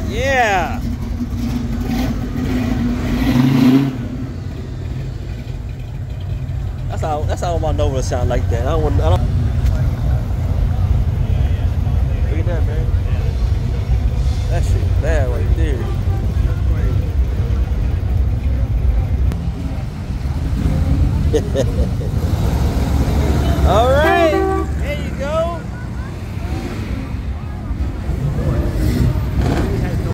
Yeah. That's how my Nova sound like that. I don't. Look at that, man. That shit bad right there. All right.